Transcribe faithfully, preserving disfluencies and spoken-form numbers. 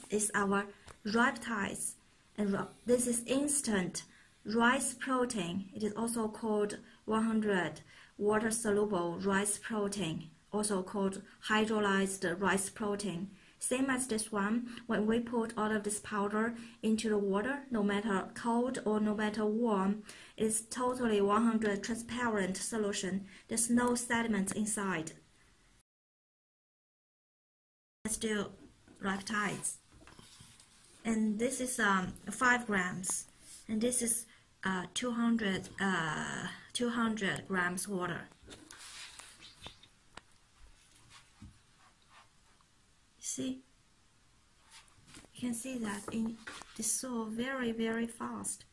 is our Riptides, and this is instant rice protein. It is also called one hundred water soluble rice protein, also called hydrolyzed rice protein. Same as this one, when we put all of this powder into the water, no matter cold or no matter warm, it's totally one hundred transparent solution. There's no sediment inside. Let's do Riptides. And this is um, five grams, and this is uh, two hundred, uh, two hundred grams water. See, you can see that it dissolves very, very fast.